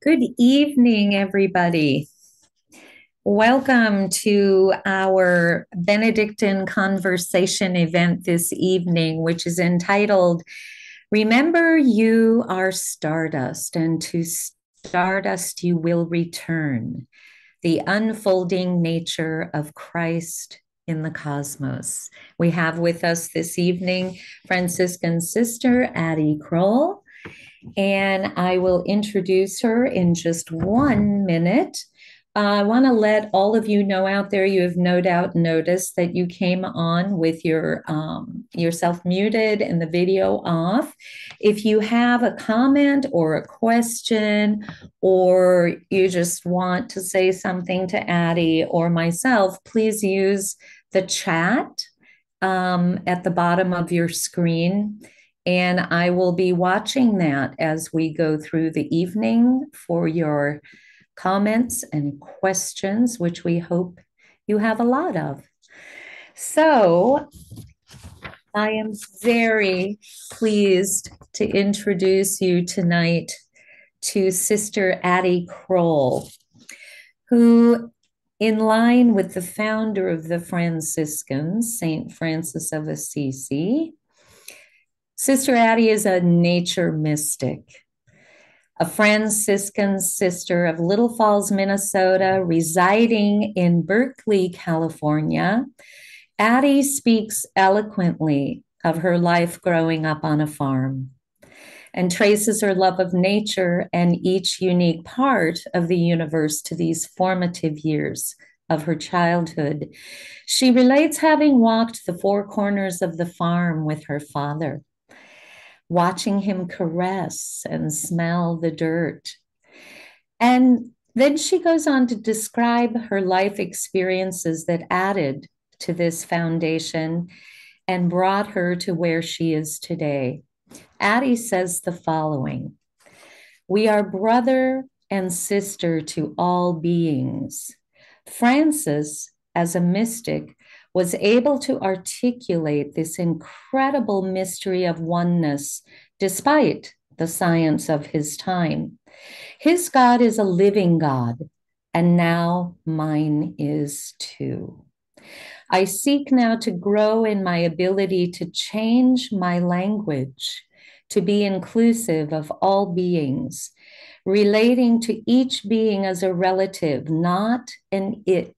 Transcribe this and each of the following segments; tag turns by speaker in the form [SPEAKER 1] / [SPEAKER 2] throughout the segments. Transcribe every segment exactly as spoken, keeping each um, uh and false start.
[SPEAKER 1] Good evening, everybody. Welcome to our Benedictine Conversation event this evening, which is entitled Remember You Are Stardust, and to Stardust You Will Return, the unfolding nature of Christ in the cosmos. We have with us this evening Franciscan Sister Ade Kroll, and I will introduce her in just one minute. Uh, I want to let all of you know out there, you have no doubt noticed that you came on with your um, yourself muted and the video off. If you have a comment or a question, or you just want to say something to Addie or myself, please use the chat um, at the bottom of your screen. And I will be watching that as we go through the evening for your comments and questions, which we hope you have a lot of. So I am very pleased to introduce you tonight to Sister Ade Kroll, who, in line with the founder of the Franciscans, Saint Francis of Assisi, Sister Ade is a nature mystic, a Franciscan sister of Little Falls, Minnesota, residing in Berkeley, California. Ade speaks eloquently of her life growing up on a farm and traces her love of nature and each unique part of the universe to these formative years of her childhood. She relates having walked the four corners of the farm with her father, watching him caress and smell the dirt. And then she goes on to describe her life experiences that added to this foundation and brought her to where she is today. Ade says the following: "We are brother and sister to all beings." Francis, as a mystic, was able to articulate this incredible mystery of oneness despite the science of his time. His God is a living God, and now mine is too. I seek now to grow in my ability to change my language, to be inclusive of all beings, relating to each being as a relative, not an it,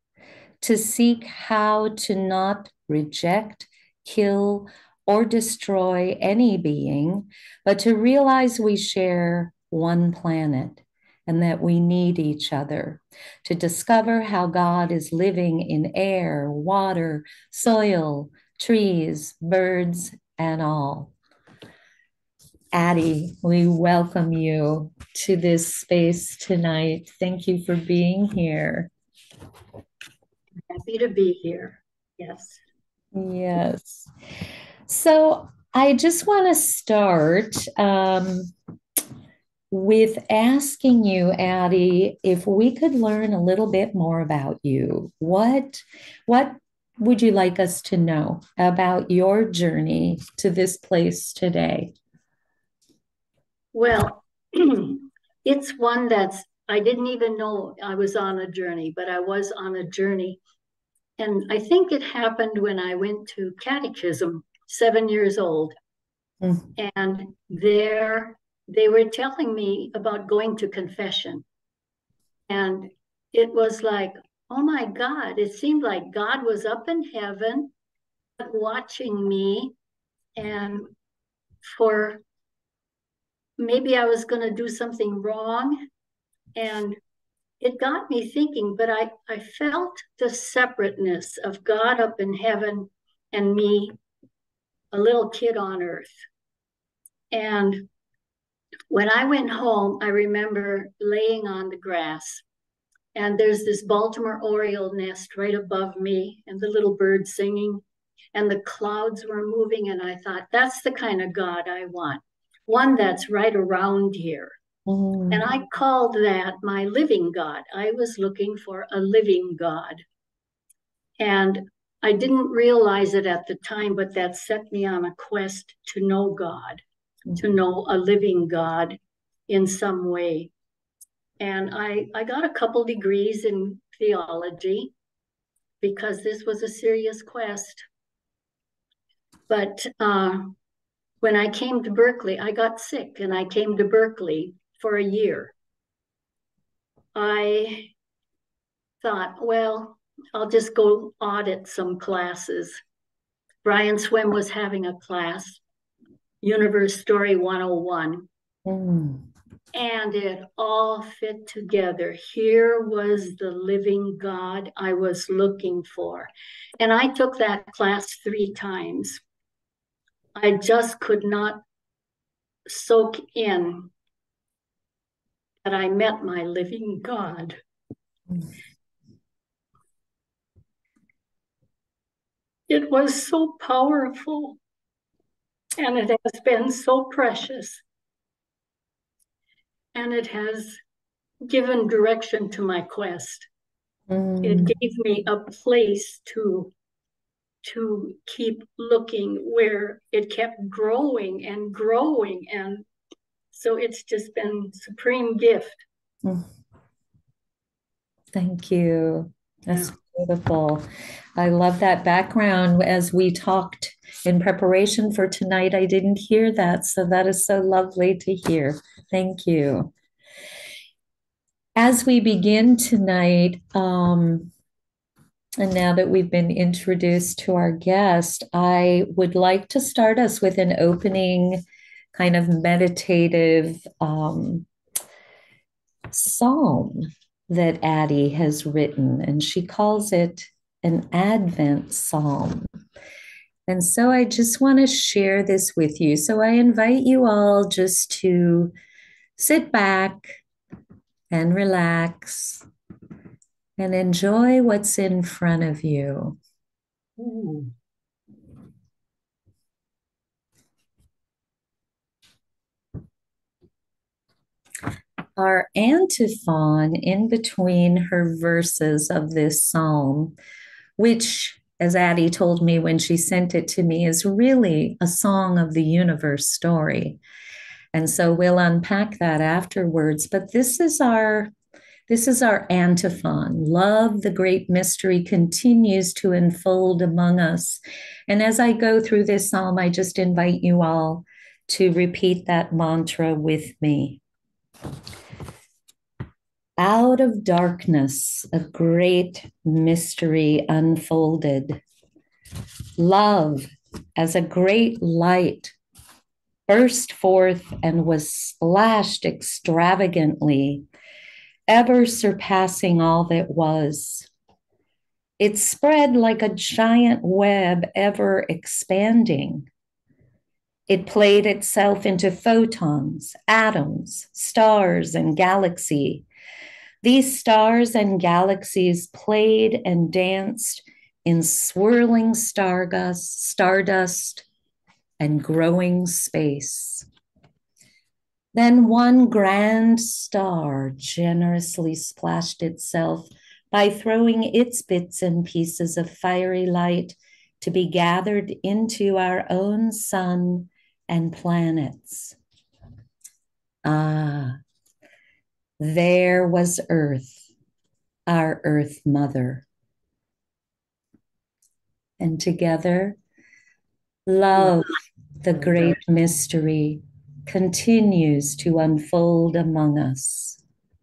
[SPEAKER 1] to seek how to not reject, kill, or destroy any being, but to realize we share one planet and that we need each other, to discover how God is living in air, water, soil, trees, birds, and all. Ade, we welcome you to this space tonight. Thank you for being here.
[SPEAKER 2] Happy to be here. Yes.
[SPEAKER 1] Yes. So I just want to start um, with asking you, Ade, if we could learn a little bit more about you. What, what would you like us to know about your journey to this place today?
[SPEAKER 2] Well, it's one that's, I didn't even know I was on a journey, but I was on a journey. And I think it happened when I went to catechism, seven years old. Mm. And there they were telling me about going to confession. And it was like, oh my God, it seemed like God was up in heaven watching me. And for maybe I was going to do something wrong. And it got me thinking, but I, I felt the separateness of God up in heaven and me, a little kid on earth. And when I went home, I remember laying on the grass, and there's this Baltimore Oriole nest right above me, and the little birds singing, and the clouds were moving. And I thought, that's the kind of God I want, one that's right around here. Mm. And I called that my living God. I was looking for a living God. And I didn't realize it at the time, but that set me on a quest to know God, to know a living God in some way. And I, I got a couple degrees in theology because this was a serious quest. But uh, when I came to Berkeley, I got sick and I came to Berkeley for a year. I thought, well, I'll just go audit some classes. Brian Swim was having a class, Universe Story one oh one. Mm. And it all fit together. Here was the living God I was looking for. And I took that class three times. I just could not soak in that I met my living God. It was so powerful, and it has been so precious. And it has given direction to my quest. Mm. It gave me a place to, to keep looking where it kept growing and growing. And so it's just been supreme gift. Mm.
[SPEAKER 1] Thank you. That's yeah. beautiful. I love that background. As we talked in preparation for tonight, I didn't hear that. So that is so lovely to hear. Thank you. As we begin tonight, um, and now that we've been introduced to our guest, I would like to start us with an opening kind of meditative um, psalm that Ade has written, and she calls it an Advent psalm. And so I just want to share this with you. So I invite you all just to sit back and relax and enjoy what's in front of you. Ooh. Our antiphon in between her verses of this psalm, which, as Ade told me when she sent it to me, is really a song of the universe story. And so we'll unpack that afterwards. But this is our This is our antiphon. Love, the great mystery, continues to unfold among us. And as I go through this psalm, I just invite you all to repeat that mantra with me. Out of darkness, a great mystery unfolded. Love, as a great light, burst forth and was splashed extravagantly, ever surpassing all that was. It spread like a giant web, ever expanding. It played itself into photons, atoms, stars, and galaxy. These stars and galaxies played and danced in swirling stardust, stardust and growing space. Then one grand star generously splashed itself by throwing its bits and pieces of fiery light to be gathered into our own sun and planets. Ah, there was Earth, our Earth Mother. And together, love, the great mystery, continues to unfold among us.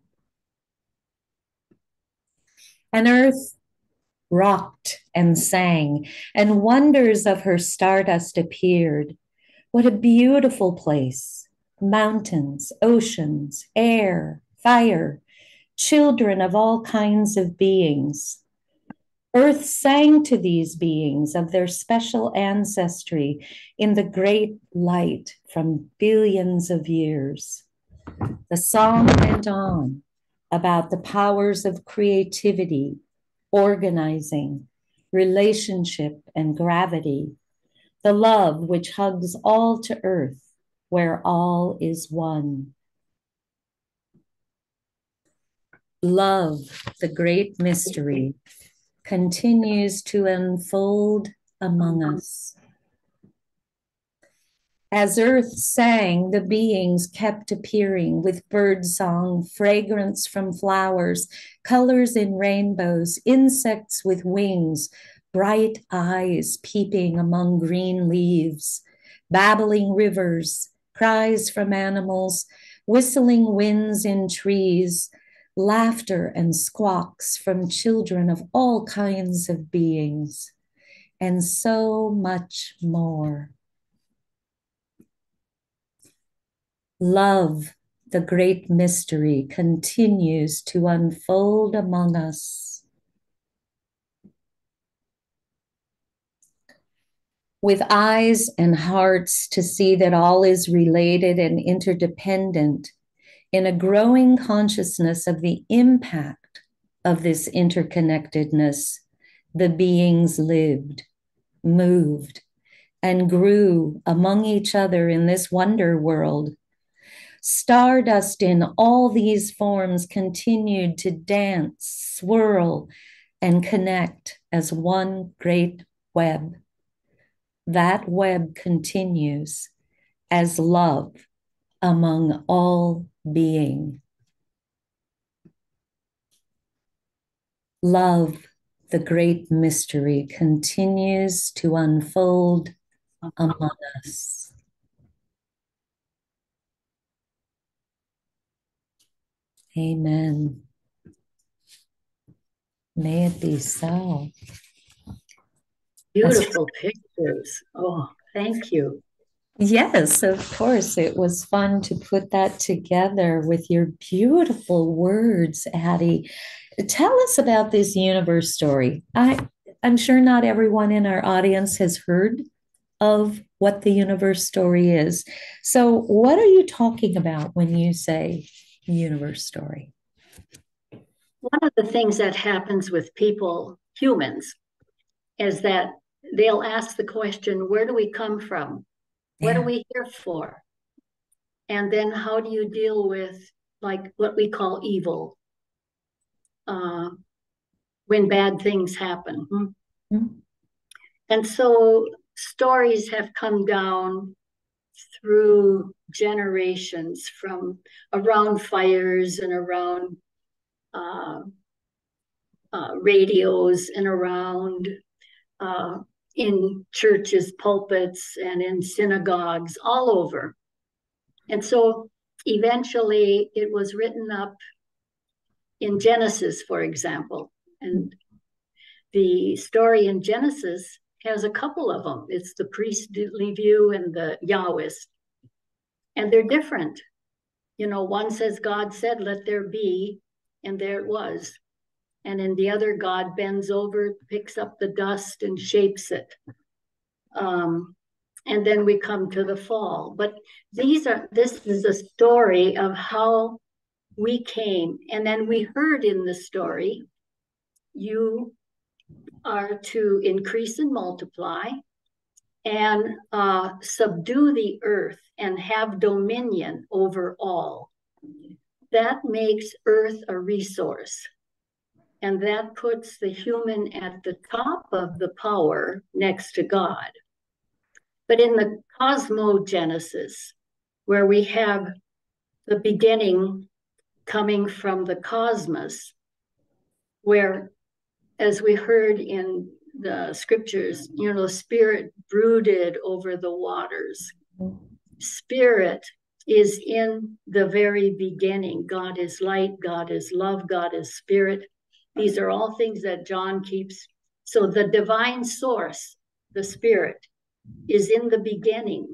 [SPEAKER 1] And Earth rocked and sang, and wonders of her stardust appeared. What a beautiful place! Mountains, oceans, air, fire, children of all kinds of beings. Earth sang to these beings of their special ancestry in the great light from billions of years. The song went on about the powers of creativity, organizing, relationship, and gravity, the love which hugs all to earth, where all is one. Love, the great mystery, continues to unfold among us. As earth sang, the beings kept appearing with bird song, fragrance from flowers, colors in rainbows, insects with wings, bright eyes peeping among green leaves, babbling rivers, cries from animals, whistling winds in trees, laughter and squawks from children of all kinds of beings, and so much more. Love, the great mystery, continues to unfold among us. With eyes and hearts to see that all is related and interdependent, in a growing consciousness of the impact of this interconnectedness, the beings lived, moved, and grew among each other in this wonder world. Stardust in all these forms continued to dance, swirl, and connect as one great web. That web continues as love among all being. Love, the great mystery, continues to unfold among us. Amen. May it be so.
[SPEAKER 2] Beautiful pictures. Oh, thank you.
[SPEAKER 1] Yes, of course. It was fun to put that together with your beautiful words, Ade. Tell us about this universe story. I, I'm sure not everyone in our audience has heard of what the universe story is. So, what are you talking about when you say universe story?
[SPEAKER 2] One of the things that happens with people, humans, is that they'll ask the question, where do we come from? What
[SPEAKER 1] Yeah.
[SPEAKER 2] are we here for? And then how do you deal with like what we call evil uh, when bad things happen?
[SPEAKER 1] Mm-hmm.
[SPEAKER 2] And so stories have come down through generations from around fires and around uh, uh, radios and around uh, in churches, pulpits, and in synagogues all over. And so eventually it was written up in Genesis, for example. And the story in Genesis has a couple of them. It's the priestly view and the Yahwist. And they're different. You know, one says, God said, let there be, and there it was. And in the other, God bends over, picks up the dust and shapes it. Um, and then we come to the fall. But these are, this is a story of how we came. And then we heard in the story, you are to increase and multiply and uh, subdue the earth and have dominion over all. That makes earth a resource. And that puts the human at the top of the power next to God. But in the cosmogenesis, where we have the beginning coming from the cosmos, where, as we heard in the scriptures, you know, spirit brooded over the waters. Spirit is in the very beginning. God is light, God is love, God is spirit. These are all things that John keeps. So the divine source, the spirit, is in the beginning.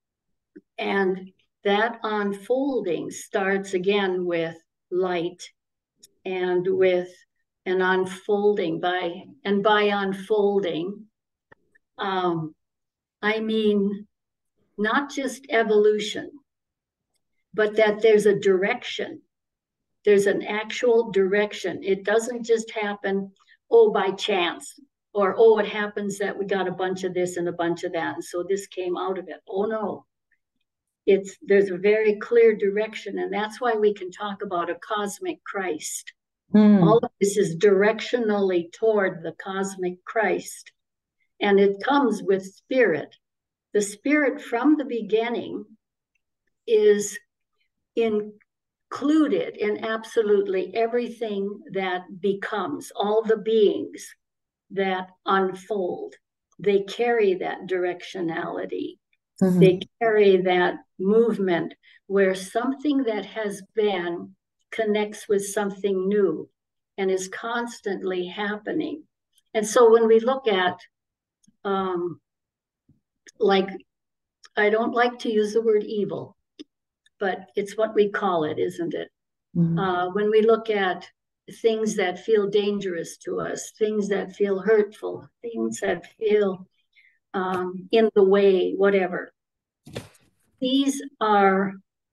[SPEAKER 2] And that unfolding starts again with light and with an unfolding by, and by unfolding, um, I mean, not just evolution, but that there's a direction. There's an actual direction. It doesn't just happen, oh, by chance, or, oh, it happens that we got a bunch of this and a bunch of that, and so this came out of it. Oh, no. It's, there's a very clear direction, and that's why we can talk about a cosmic Christ. Mm. All of this is directionally toward the cosmic Christ, and it comes with spirit. the spirit from the beginning is included in absolutely everything that becomes, all the beings that unfold. They carry that directionality. Mm-hmm. They carry that movement where something that has been connects with something new and is constantly happening. And so when we look at, um, like, I don't like to use the word evil, but it's what we call it, isn't it? Mm-hmm. Uh, when we look at things that feel dangerous to us, things that feel hurtful, things that feel um, in the way, whatever. These are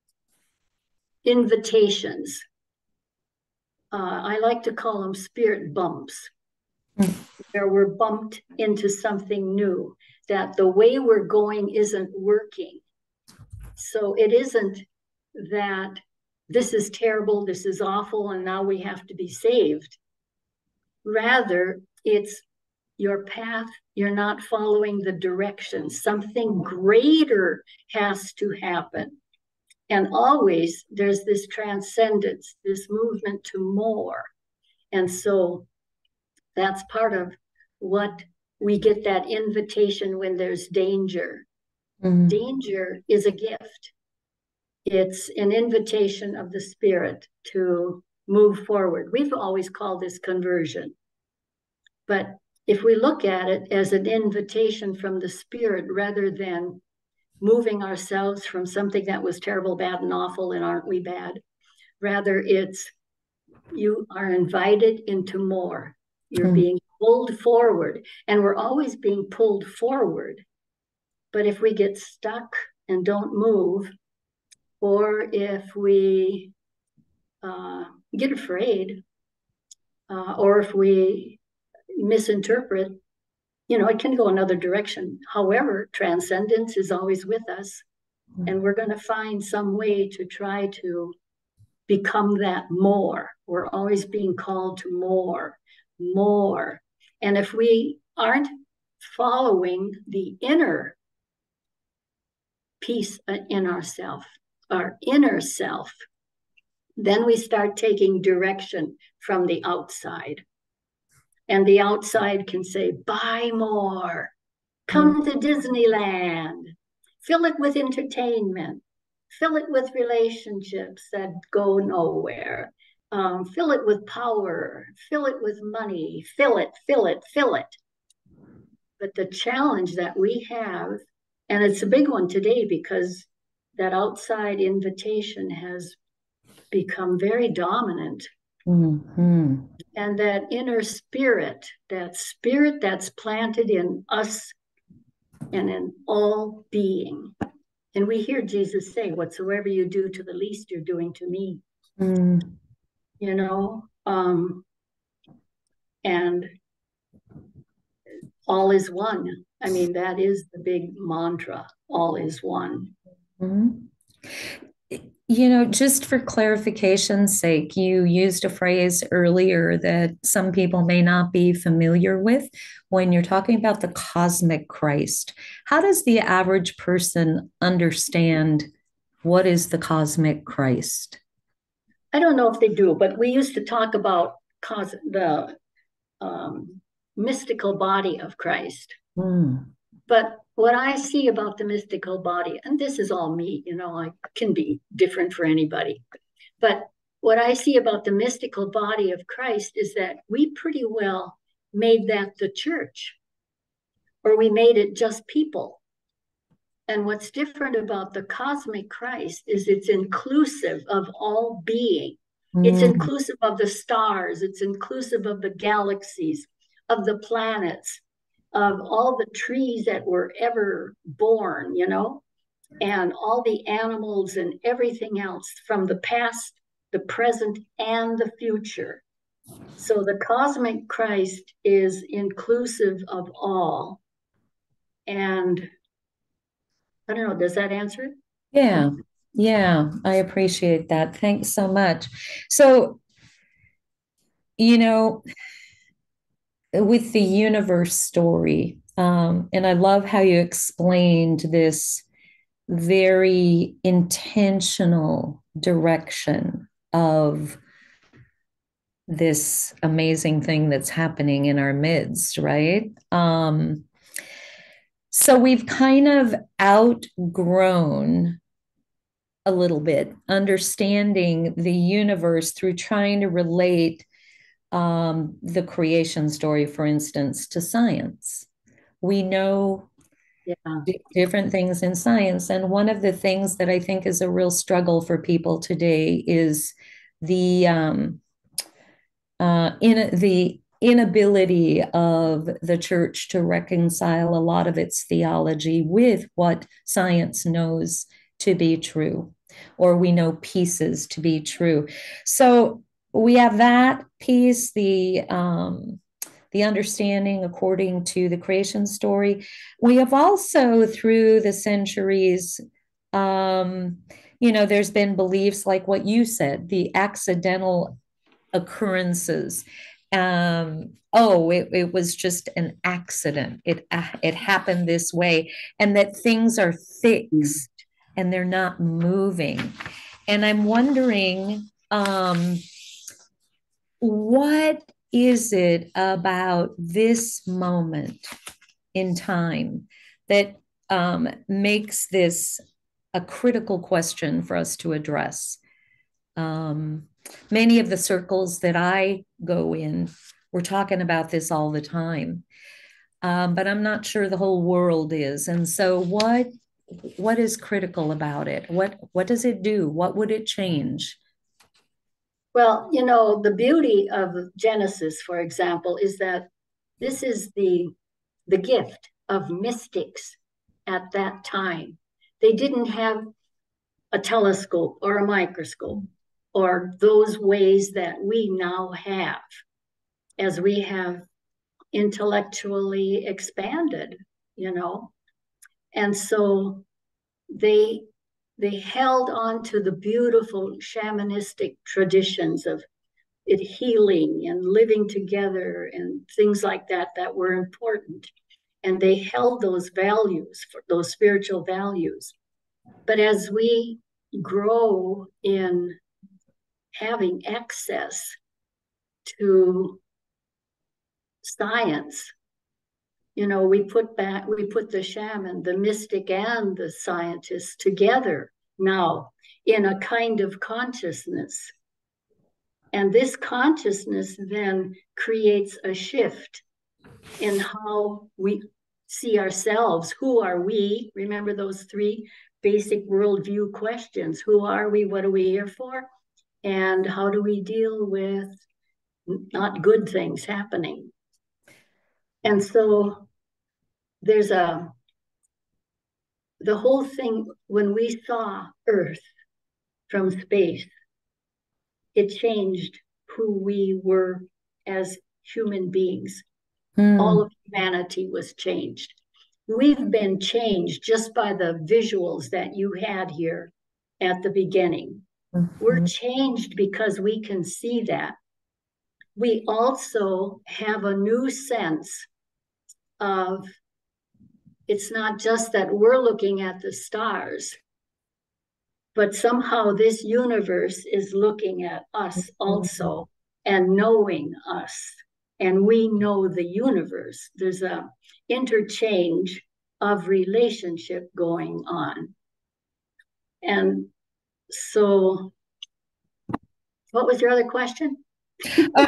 [SPEAKER 2] invitations. Uh, I like to call them spirit bumps, mm-hmm. where we're bumped into something new, that the way we're going isn't working. So it isn't that this is terrible, this is awful, and now we have to be saved. Rather, it's your path, you're not following the direction. Something greater has to happen. And always there's this transcendence, this movement to more. And so that's part of what we get, that invitation when there's danger. Mm-hmm. Danger is a gift. It's an invitation of the Spirit to move forward. We've always called this conversion. But if we look at it as an invitation from the Spirit rather than moving ourselves from something that was terrible, bad, and awful, and aren't we bad? Rather, it's you are invited into more. You're mm. being pulled forward, and we're always being pulled forward. But if we get stuck and don't move, or if we uh, get afraid, uh, or if we misinterpret, you know, it can go another direction. However, transcendence is always with us, and we're going to find some way to try to become that more. We're always being called to more, more. And if we aren't following the inner peace in ourself, our inner self, then we start taking direction from the outside. And the outside can say, buy more, come to Disneyland, fill it with entertainment, fill it with relationships that go nowhere, um, fill it with power, fill it with money, fill it, fill it, fill it. But the challenge that we have, and it's a big one today because that outside invitation has become very dominant. Mm-hmm. And that inner spirit, that spirit that's planted in us and in all being. And we hear Jesus say, whatsoever you do to the least, you're doing to me. Mm. You know, um, and all is one. I mean, that is the big mantra, all is one.
[SPEAKER 1] Mm-hmm. You know, just for clarification's sake, you used a phrase earlier that some people may not be familiar with when you're talking about the cosmic Christ. How does the average person understand what is the cosmic Christ?
[SPEAKER 2] I don't know if they do, but we used to talk about cos- the um, mystical body of Christ. Mm. But what I see about the mystical body, and this is all me, you know, I can be different for anybody. But what I see about the mystical body of Christ is that we pretty well made that the church, or we made it just people. And what's different about the cosmic Christ is it's inclusive of all being. Mm. It's inclusive of the stars. It's inclusive of the galaxies, of the planets, of all the trees that were ever born, you know, and all the animals and everything else from the past, the present, and the future. So the cosmic Christ is inclusive of all. And I don't know, does that answer it?
[SPEAKER 1] Yeah, yeah, I appreciate that. Thanks so much. So, you know, with the universe story, Um, and I love how you explained this very intentional direction of this amazing thing that's happening in our midst, right? Um, so we've kind of outgrown a little bit understanding the universe through trying to relate um, the creation story, for instance, to science. We know
[SPEAKER 2] Yeah.
[SPEAKER 1] d- different things in science. And one of the things that I think is a real struggle for people today is the um, uh, in the inability of the church to reconcile a lot of its theology with what science knows to be true, or we know pieces to be true. So we have that piece, the um, the understanding according to the creation story. We have also, through the centuries, um, you know, there's been beliefs like what you said, the accidental occurrences. Um, oh, it, it was just an accident. It it happened this way, and that things are fixed and they're not moving. And I'm wondering, um, what is it about this moment in time that um, makes this a critical question for us to address? Um, many of the circles that I go in, we're talking about this all the time, um, but I'm not sure the whole world is. And so, what what is critical about it? What what does it do? What would it change?
[SPEAKER 2] Well, you know, the beauty of Genesis, for example, is that this is the the gift of mystics at that time. They didn't have a telescope or a microscope or those ways that we now have as we have intellectually expanded, you know. And so they they held on to the beautiful shamanistic traditions of it healing and living together and things like that that were important. And they held those values, those spiritual values. But as we grow in having access to science, you know, we put back, we put the shaman, the mystic, and the scientist together now in a kind of consciousness. And this consciousness then creates a shift in how we see ourselves. Who are we? Remember those three basic worldview questions. Who are we? What are we here for? And how do we deal with not good things happening? And so there's a, the whole thing, when we saw Earth from space, it changed who we were as human beings. All
[SPEAKER 1] Hmm.
[SPEAKER 2] of humanity was changed. We've been changed just by the visuals that you had here at the beginning. We're
[SPEAKER 1] Mhm.
[SPEAKER 2] changed because we can see that. We also have a new sense of it's not just that we're looking at the stars, but somehow this universe is looking at us also and knowing us. And we know the universe. There's a interchange of relationship going on. And so, what was your other question?
[SPEAKER 1] Oh,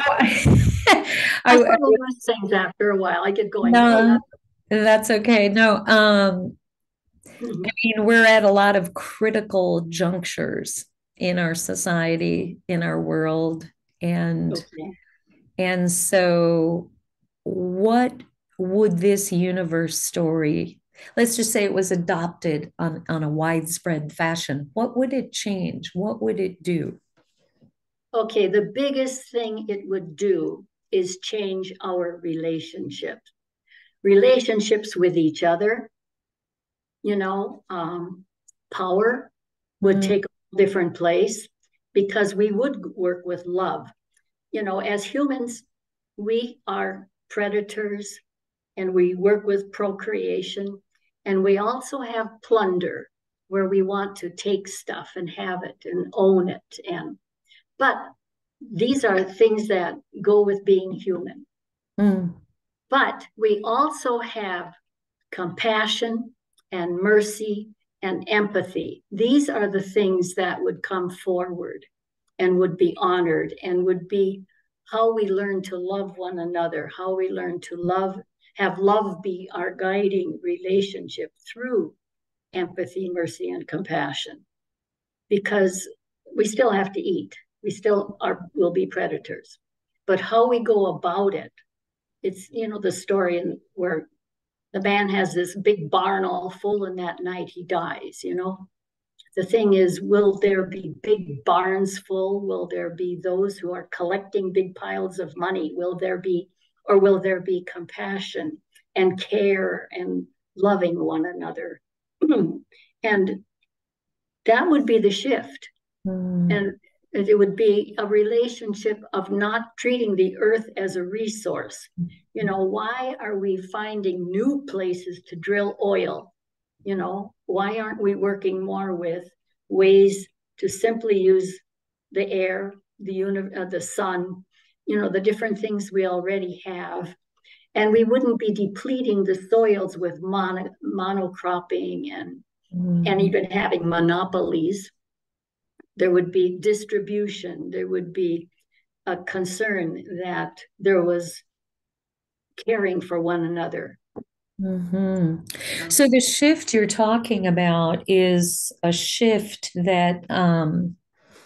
[SPEAKER 2] I
[SPEAKER 1] I, I
[SPEAKER 2] sort of lose things after a while. I get going, oh yeah.
[SPEAKER 1] no, that's okay. No, um, I mean, we're at a lot of critical junctures in our society, in our world, and
[SPEAKER 2] Okay.
[SPEAKER 1] and so what would this universe story, let's just say it was adopted on, on a widespread fashion, what would it change? What would it do?
[SPEAKER 2] Okay, the biggest thing it would do is change our relationships. Relationships with each other, you know, um, power would
[SPEAKER 1] Mm,
[SPEAKER 2] take a different place because we would work with love. You know, as humans, we are predators and we work with procreation. And we also have plunder, where we want to take stuff and have it and own it. And but these are things that go with being human.
[SPEAKER 1] Mm.
[SPEAKER 2] But we also have compassion and mercy and empathy. These are the things that would come forward and would be honored and would be how we learn to love one another, how we learn to love, have love be our guiding relationship through empathy, mercy, and compassion. Because we still have to eat. We still are will be predators. But how we go about it, it's, you know, the story in where the man has this big barn all full, and that night he dies, you know. The thing is, will there be big barns full? Will there be those who are collecting big piles of money? Will there be, or will there be compassion and care and loving one another? And that would be the shift.
[SPEAKER 1] Mm.
[SPEAKER 2] And it would be a relationship of not treating the earth as a resource. You know, why are we finding new places to drill oil? You know, why aren't we working more with ways to simply use the air, the uni- uh, the sun, you know, the different things we already have? And we wouldn't be depleting the soils with mono, monocropping and,
[SPEAKER 1] Mm.
[SPEAKER 2] and even having monopolies. There would be distribution. There would be a concern that there was caring for one another.
[SPEAKER 1] Mm-hmm. So the shift you're talking about is a shift that um,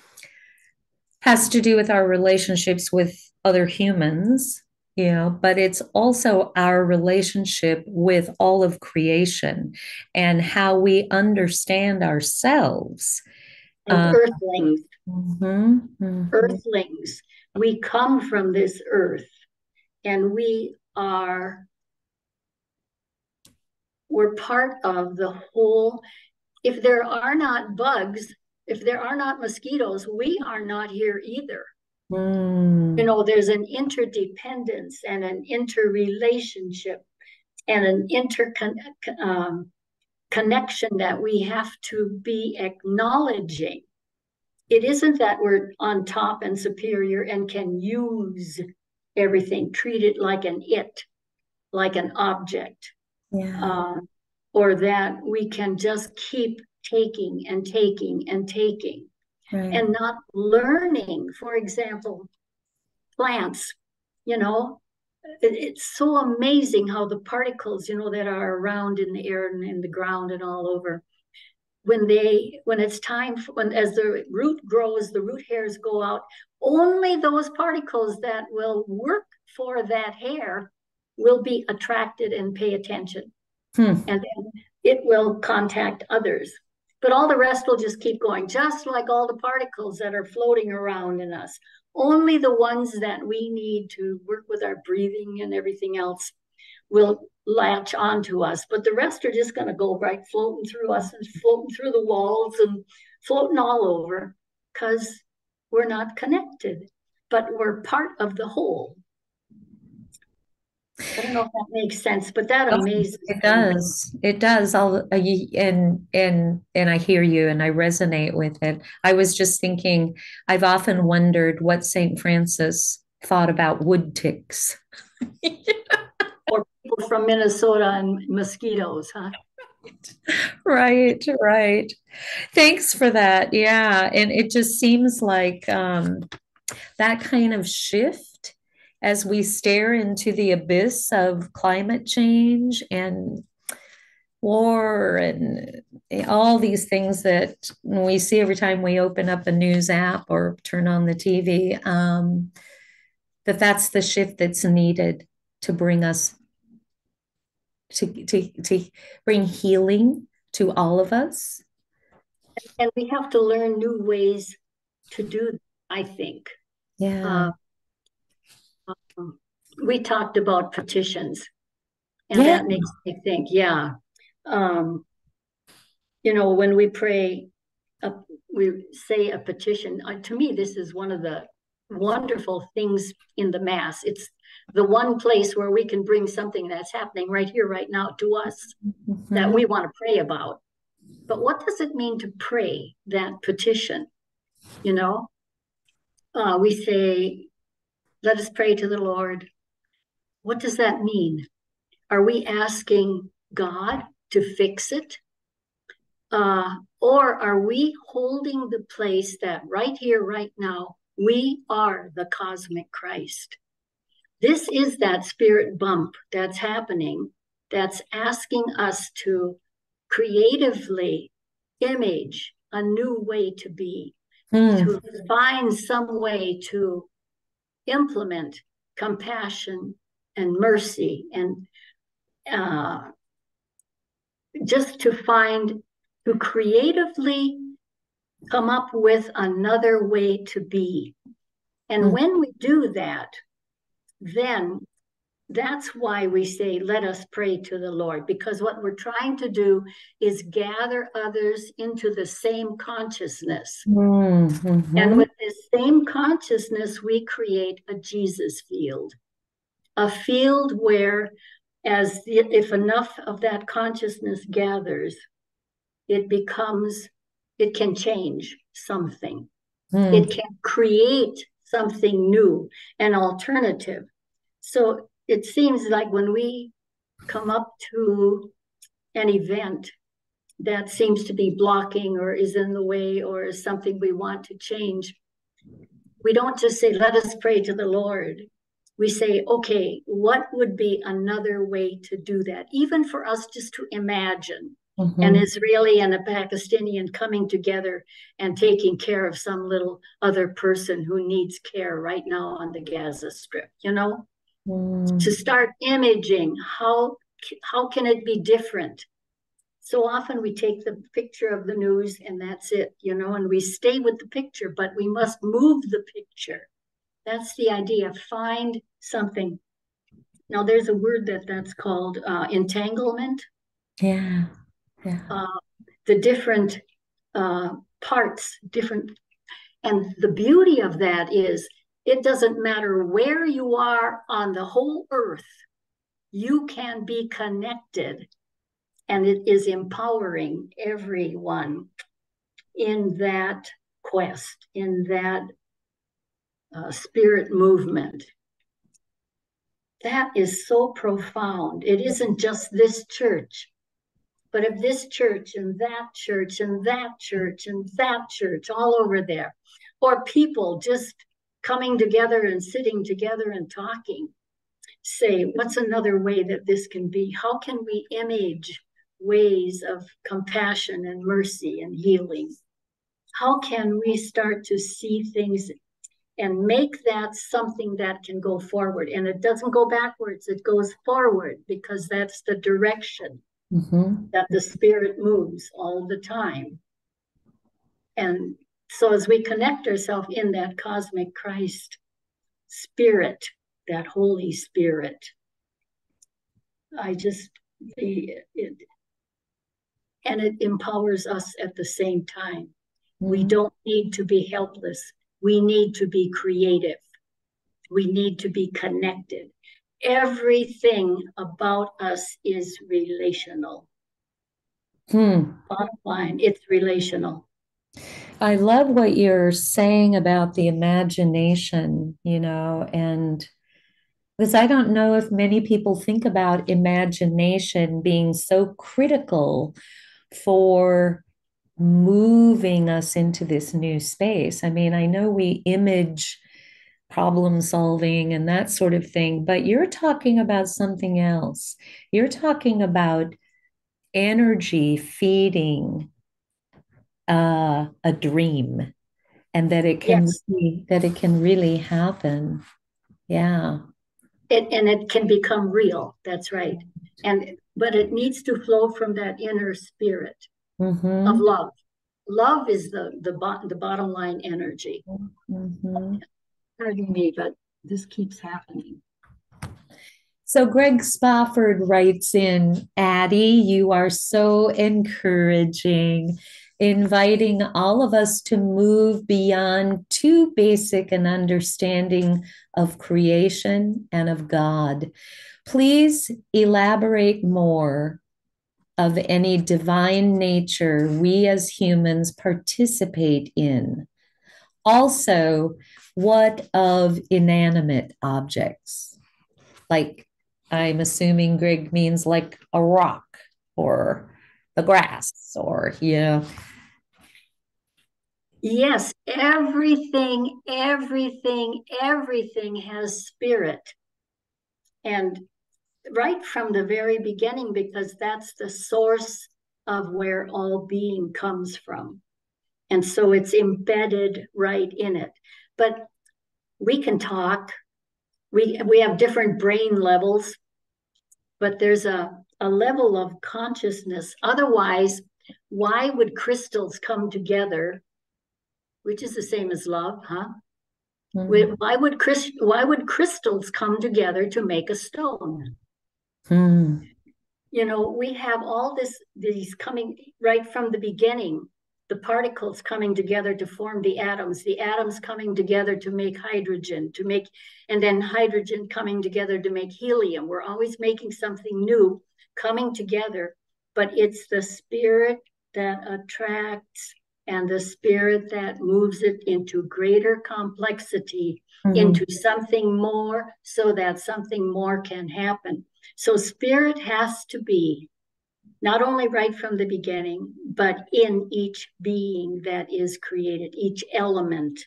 [SPEAKER 1] has to do with our relationships with other humans, you know, but it's also our relationship with all of creation and how we understand ourselves.
[SPEAKER 2] As
[SPEAKER 1] Um,
[SPEAKER 2] earthlings,
[SPEAKER 1] mhm, mhm,
[SPEAKER 2] earthlings, we come from this earth, and we are, we're part of the whole. If there are not bugs, if there are not mosquitoes, we are not here either.
[SPEAKER 1] mm,
[SPEAKER 2] You know, there's an interdependence and an interrelationship and an interconnection um, connection that we have to be acknowledging. It isn't that we're on top and superior and can use everything, treat it like an it, like an object,
[SPEAKER 1] yeah,
[SPEAKER 2] uh, or that we can just keep taking and taking and taking
[SPEAKER 1] right.
[SPEAKER 2] and not learning. For example, plants, you know, it, it's so amazing how the particles, you know, that are around in the air and in the ground and all over, when they when it's time for, when as the root grows, the root hairs go out, only those particles that will work for that hair will be attracted and pay attention,
[SPEAKER 1] Hmm.
[SPEAKER 2] and then it will contact others. But all the rest will just keep going, just like all the particles that are floating around in us. Only the ones that we need to work with our breathing and everything else will latch onto us. But the rest are just going to go right floating through us and floating through the walls and floating all over, because we're not connected, but we're part of the whole. I don't know if that makes sense, but that
[SPEAKER 1] Oh,
[SPEAKER 2] amazes
[SPEAKER 1] it
[SPEAKER 2] me.
[SPEAKER 1] does. It does. I'll, uh, y- and and and I hear you and I resonate with it. I was just thinking, I've often wondered what Saint Francis thought about wood ticks.
[SPEAKER 2] Or people from Minnesota and mosquitoes, huh?
[SPEAKER 1] Right, right. Thanks for that. Yeah, and it just seems like um, that kind of shift as we stare into the abyss of climate change and war and all these things that we see every time we open up a news app or turn on the T V, um, that that's the shift that's needed to bring us to, to, to bring healing to all of us.
[SPEAKER 2] And we have to learn new ways to do that, I think.
[SPEAKER 1] Yeah.
[SPEAKER 2] Uh, um, we talked about petitions, and
[SPEAKER 1] Yeah.
[SPEAKER 2] that makes me think, yeah, um, you know, when we pray, uh, we say a petition. Uh, to me, this is one of the wonderful things in the Mass. It's the one place where we can bring something that's happening right here, right now to us mm-hmm. that we want to pray about. But what does it mean to pray that petition? You know, uh, we say, let us pray to the Lord. What does that mean? Are we asking God to fix it? Uh, or are we holding the place that right here, right now, we are the cosmic Christ? This is that spirit bump that's happening, that's asking us to creatively image a new way to be, mm. to find some way to implement compassion and mercy, and uh, just to find, to creatively come up with another way to be. And mm. when we do that, then that's why we say, let us pray to the Lord, because what we're trying to do is gather others into the same consciousness. Mm-hmm. And with this same consciousness, we create a Jesus field, a field where, as the, if enough of that consciousness gathers, it becomes, it can change something. Mm. It can create something new, an alternative. So it seems like when we come up to an event that seems to be blocking or is in the way or is something we want to change, we don't just say, let us pray to the Lord. We say, okay, what would be another way to do that? Even for us just to imagine mm-hmm. an Israeli and a Pakistani coming together and taking care of some little other person who needs care right now on the Gaza Strip, you know? Mm. To start imaging, how, how can it be different? So often we take the picture of the news and that's it, you know, and we stay with the picture, but we must move the picture. That's the idea. Find something. Now, there's a word that that's called uh, entanglement.
[SPEAKER 1] Yeah. Yeah.
[SPEAKER 2] Uh, the different uh, parts, different. And the beauty of that is it doesn't matter where you are on the whole earth, you can be connected. And it is empowering everyone in that quest, in that uh, spirit movement. That is so profound. It isn't just this church, but if this church and that church and that church and that church all over there, or people just coming together and sitting together and talking, say, what's another way that this can be? How can we image ways of compassion and mercy and healing? How can we start to see things and make that something that can go forward? And it doesn't go backwards, it goes forward, because that's the direction mm-hmm. that the spirit moves all the time. And so as we connect ourselves in that cosmic Christ spirit, that Holy Spirit, I just, it, it and it empowers us at the same time. Mm-hmm. We don't need to be helpless. We need to be creative. We need to be connected. Everything about us is relational. Hmm. Bottom line, it's relational.
[SPEAKER 1] I love what you're saying about the imagination, you know, and because I don't know if many people think about imagination being so critical for moving us into this new space. I mean, I know we image problem solving and that sort of thing, but you're talking about something else. You're talking about energy feeding uh, a dream, and that it can yes. really, that it can really happen. Yeah.
[SPEAKER 2] It, and it can become real. That's right. And but it needs to flow from that inner spirit mm-hmm. of love. Love is the the, bo- the bottom line energy. Mm-hmm. Pardon me, but this keeps happening.
[SPEAKER 1] So Greg Spofford writes in, Addie, you are so encouraging. inviting all of us to move beyond too basic an understanding of creation and of God. Please elaborate more of any divine nature we as humans participate in. Also, what of inanimate objects? Like, I'm assuming Greg means like a rock or the grass or, you know.
[SPEAKER 2] Yes, everything, everything, everything has spirit. And right from the very beginning, because that's the source of where all being comes from. And so it's embedded right in it. But we can talk. We we have different brain levels, but there's a, a level of consciousness. Otherwise, why would crystals come together, which is the same as love, huh?
[SPEAKER 1] Mm-hmm.
[SPEAKER 2] Why would why would crystals come together to make a stone?
[SPEAKER 1] Hmm.
[SPEAKER 2] You know, we have all this, these coming right from the beginning, the particles coming together to form the atoms, the atoms coming together to make hydrogen, to make, and then hydrogen coming together to make helium. We're always making something new coming together, but it's the spirit that attracts and the spirit that moves it into greater complexity,
[SPEAKER 1] Mm-hmm.
[SPEAKER 2] into something more, so that something more can happen. So spirit has to be not only right from the beginning, but in each being that is created, each element.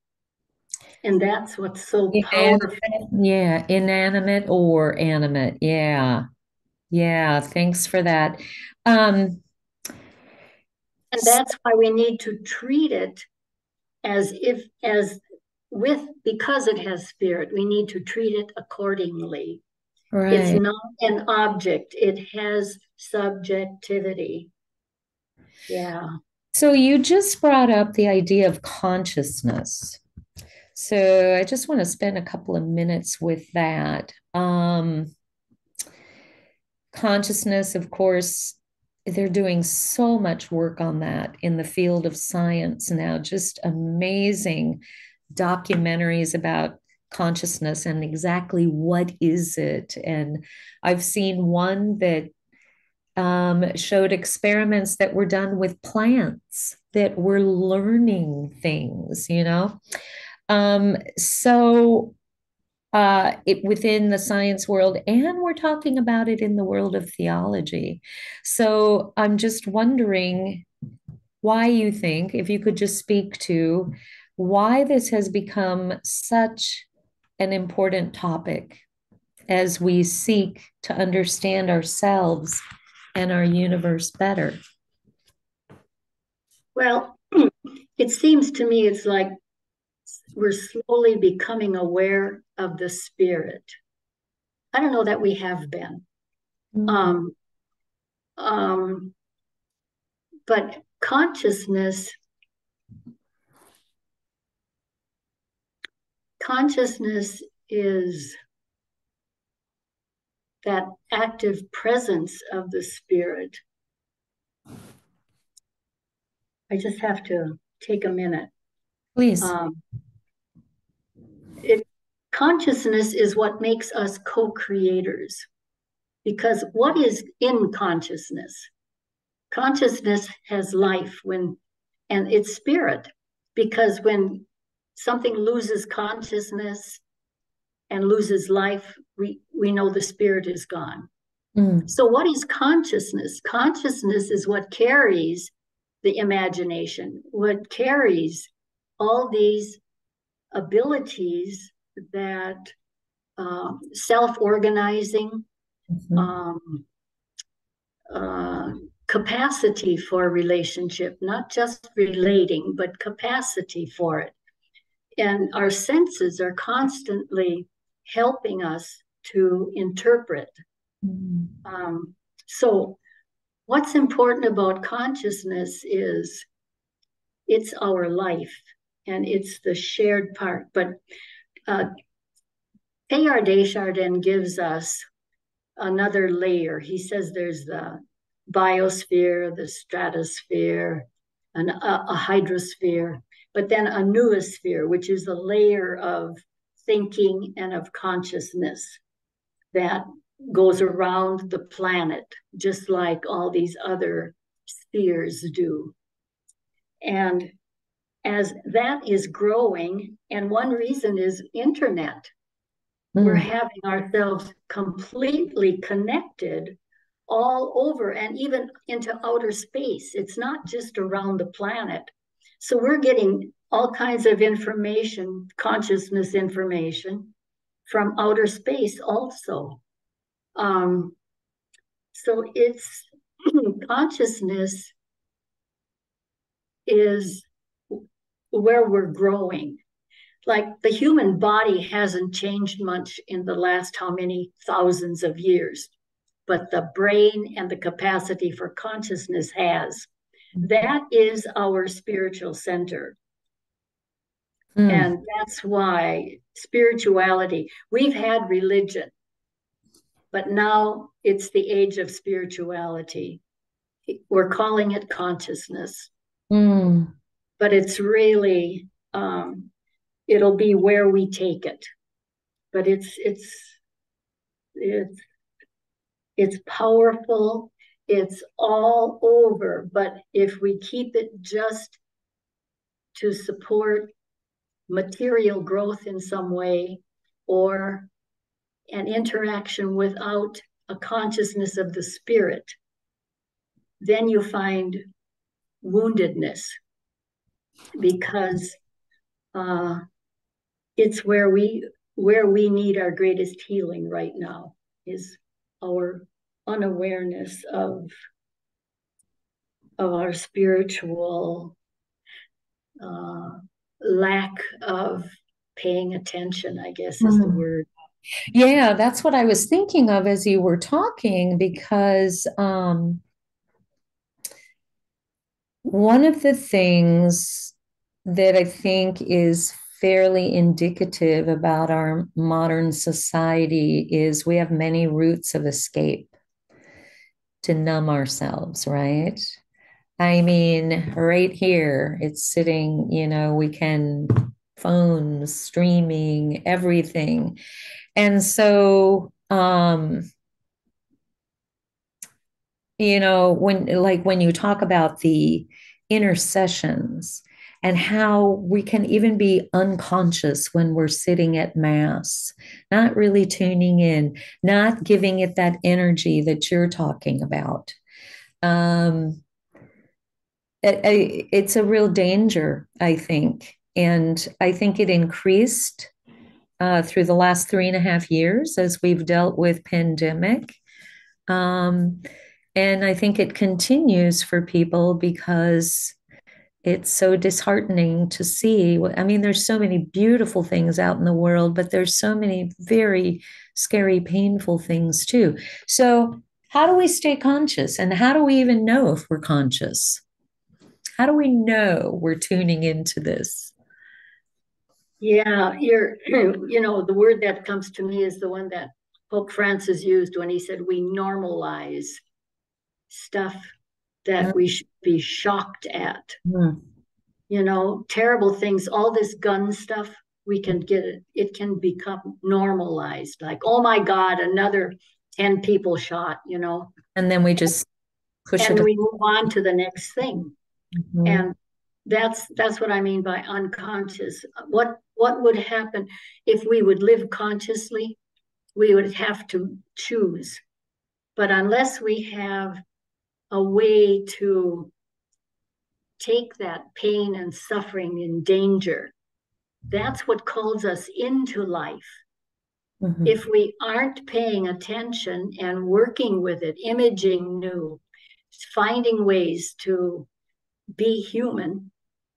[SPEAKER 2] And that's what's so
[SPEAKER 1] Inanimate,
[SPEAKER 2] powerful.
[SPEAKER 1] yeah, inanimate or animate. Yeah. Yeah, thanks for that. Um,
[SPEAKER 2] And that's why we need to treat it as if, as with, because it has spirit, we need to treat it accordingly. It's
[SPEAKER 1] right.
[SPEAKER 2] not an object, it has subjectivity. Yeah.
[SPEAKER 1] So you just brought up the idea of consciousness. So I just want to spend a couple of minutes with that. Um, consciousness, of course, they're doing so much work on that in the field of science now, just amazing documentaries about consciousness and exactly what is it. And I've seen one that um, showed experiments that were done with plants that were learning things, you know. Um, so uh, it within the science world, and we're talking about it in the world of theology. So I'm just wondering why you think, if you could just speak to why this has become such an important topic as we seek to understand ourselves and our universe better.
[SPEAKER 2] Well, it seems to me it's like we're slowly becoming aware of the spirit. I don't know that we have been.
[SPEAKER 1] Mm.
[SPEAKER 2] Um, um, but consciousness, consciousness is that active presence of the spirit. I just have to take a minute.
[SPEAKER 1] Please.
[SPEAKER 2] Um, it, consciousness is what makes us co-creators, because what is in consciousness? Consciousness has life when, and it's spirit, because when something loses consciousness and loses life, we, we know the spirit is gone.
[SPEAKER 1] Mm.
[SPEAKER 2] So what is consciousness? Consciousness is what carries the imagination, what carries all these abilities that uh, self-organizing,
[SPEAKER 1] Mhm.
[SPEAKER 2] um, uh, capacity for relationship, not just relating, but capacity for it. And our senses are constantly helping us to interpret.
[SPEAKER 1] Mm.
[SPEAKER 2] Um, so what's important about consciousness is it's our life and it's the shared part. But uh, Teilhard de Chardin gives us another layer. He says there's the biosphere, the stratosphere, an, a, a hydrosphere, but then a noosphere, which is a layer of thinking and of consciousness that goes around the planet, just like all these other spheres do. And as that is growing, and one reason is internet, mm. we're having ourselves completely connected all over and even into outer space. It's not just around the planet. So we're getting all kinds of information, consciousness information from outer space also. Um, so it's consciousness is where we're growing. Like the human body hasn't changed much in the last how many thousands of years, but the brain and the capacity for consciousness has. That is our spiritual center. Mm. And that's why spirituality, we've had religion, but now it's the age of spirituality. We're calling it consciousness. Mm. But it's really, um, it'll be where we take it. But it's, it's, it's, it's powerful. It's all over. But if we keep it just to support material growth in some way, or an interaction without a consciousness of the spirit, then you find woundedness, because uh, it's where we where we need our greatest healing right now, is our unawareness of of our spiritual uh, lack of paying attention, I guess is mm. the word.
[SPEAKER 1] Yeah, that's what I was thinking of as you were talking, because um, one of the things that I think is fairly indicative about our modern society is we have many routes of escape to numb ourselves, right? I mean, right here, it's sitting, you know, we can phones, streaming, everything. And so, um, you know, when like when you talk about the intercessions and how we can even be unconscious when we're sitting at Mass, not really tuning in, not giving it that energy that you're talking about. Um, it, it, it's a real danger, I think. And I think it increased uh, through the last three and a half years as we've dealt with pandemic. Um, and I think it continues for people because it's so disheartening to see. I mean, there's so many beautiful things out in the world, but there's so many very scary, painful things too. So how do we stay conscious? And how do we even know if we're conscious? How do we know we're tuning into this?
[SPEAKER 2] Yeah, you're, you know, the word that comes to me is the one that Pope Francis used when he said we normalize stuff that mm. we should be shocked at. Mm. You know, terrible things, all this gun stuff, we can get it, it can become normalized. Like, oh my God, another ten people shot, you know.
[SPEAKER 1] And then we just push
[SPEAKER 2] and
[SPEAKER 1] it.
[SPEAKER 2] And we move on to the next thing. Mm-hmm. And that's that's what I mean by unconscious. What what would happen if we would live consciously? We would have to choose. But unless we have a way to take that pain and suffering and danger, that's what calls us into life. Mm-hmm. If we aren't paying attention and working with it, imaging new, finding ways to be human,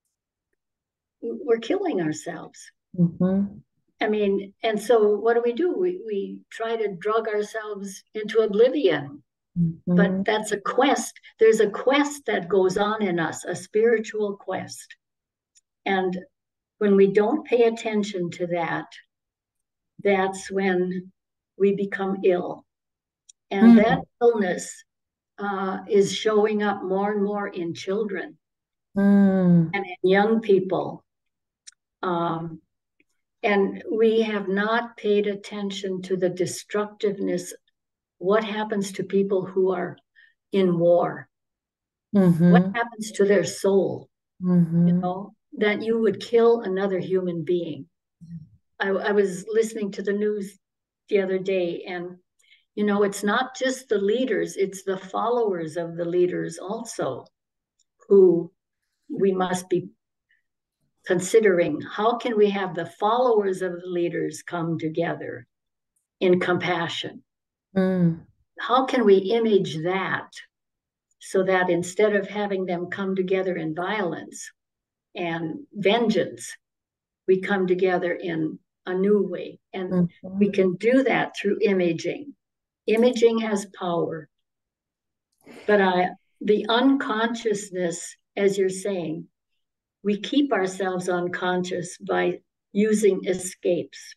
[SPEAKER 2] we're killing ourselves. Mm-hmm. I mean, and so what do we do? We, we try to drug ourselves into oblivion. Mm-hmm. But that's a quest. There's a quest that goes on in us, a spiritual quest. And when we don't pay attention to that, that's when we become ill. And mm-hmm. that illness uh, is showing up more and more in children.
[SPEAKER 1] Mm.
[SPEAKER 2] and in young people. Um, and we have not paid attention to the destructiveness. What happens to people who are in war? What
[SPEAKER 1] Mm-hmm.
[SPEAKER 2] happens to their soul? You
[SPEAKER 1] Mm-hmm.
[SPEAKER 2] know, that you would kill another human being. I, I was listening to the news the other day, and you know, it's not just the leaders, it's the followers of the leaders also who we must be considering. How can we have the followers of the leaders come together in compassion?
[SPEAKER 1] Mm.
[SPEAKER 2] How can we image that so that instead of having them come together in violence and vengeance, we come together in a new way? And we
[SPEAKER 1] Mm-hmm.
[SPEAKER 2] can do that through imaging. Imaging has power, but I, the unconsciousness, as you're saying, we keep ourselves unconscious by using escapes,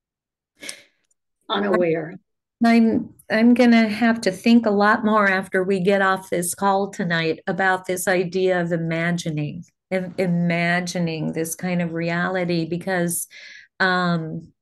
[SPEAKER 2] unaware.
[SPEAKER 1] I'm I'm gonna have to think a lot more after we get off this call tonight about this idea of imagining, im- imagining this kind of reality because um,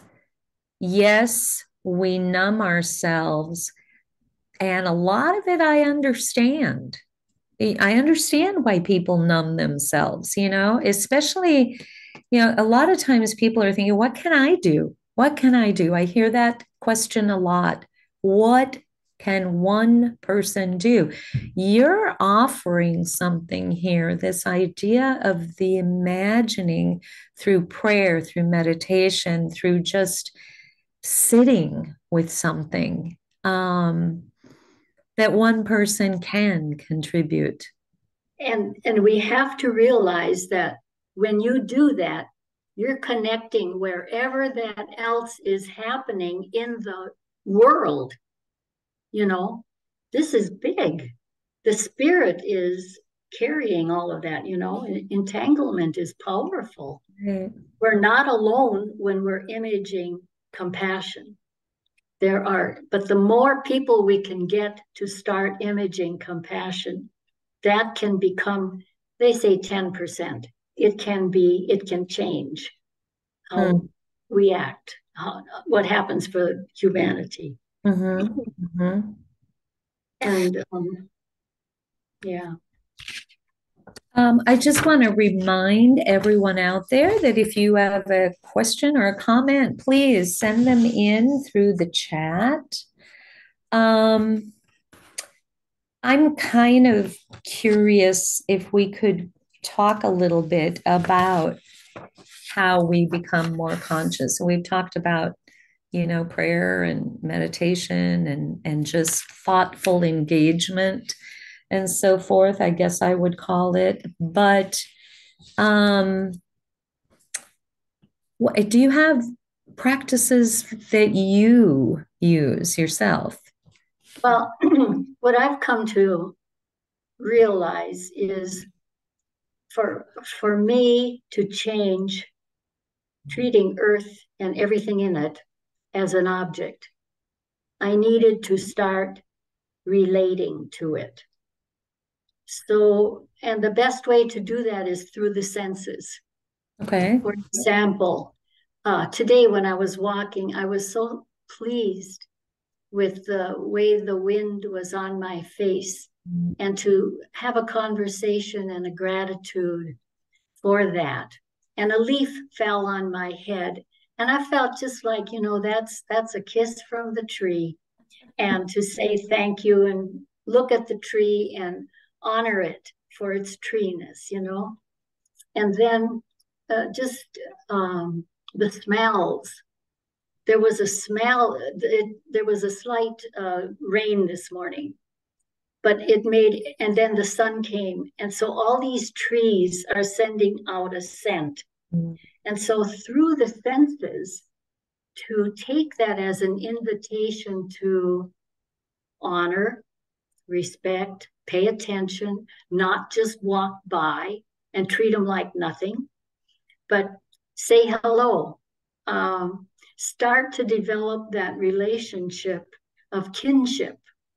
[SPEAKER 1] yes, we numb ourselves, and a lot of it I understand. I understand why people numb themselves, you know, especially, you know, a lot of times people are thinking, what can I do? What can I do? I hear that question a lot. What can one person do? You're offering something here, this idea of the imagining through prayer, through meditation, through just sitting with something. Um, that one person can contribute.
[SPEAKER 2] And and we have to realize that when you do that, you're connecting wherever that else is happening in the world. You know, this is big. The spirit is carrying all of that, you know, entanglement is powerful.
[SPEAKER 1] Right.
[SPEAKER 2] We're not alone when we're imaging compassion. There are, but the more people we can get to start imaging compassion, that can become, they say ten percent. It can be, it can change how
[SPEAKER 1] Mm.
[SPEAKER 2] we act, how, what happens for humanity.
[SPEAKER 1] Mm-hmm. Mm-hmm.
[SPEAKER 2] And um, yeah.
[SPEAKER 1] Um, I just want to remind everyone out there that if you have a question or a comment, please send them in through the chat. Um, I'm kind of curious if we could talk a little bit about how we become more conscious. We've talked about, you know, prayer and meditation and and just thoughtful engagement and so forth, I guess I would call it. But um, what, do you have practices that you use yourself?
[SPEAKER 2] Well, what I've come to realize is for for me to change treating Earth and everything in it as an object, I needed to start relating to it. So, and the best way to do that is through the senses.
[SPEAKER 1] Okay.
[SPEAKER 2] For example, uh, today when I was walking, I was so pleased with the way the wind was on my face and to have a conversation and a gratitude for that. And a leaf fell on my head. And I felt just like, you know, that's that's a kiss from the tree. And to say thank you and look at the tree and honor it for its treeness, you know. And then uh, just um, the smells. There was a smell, it, there was a slight uh, rain this morning, but it made, and then the sun came. And so all these trees are sending out a scent. And so through the senses, to take that as an invitation to honor, respect, pay attention, not just walk by and treat them like nothing, but say hello. Um, start to develop that relationship of kinship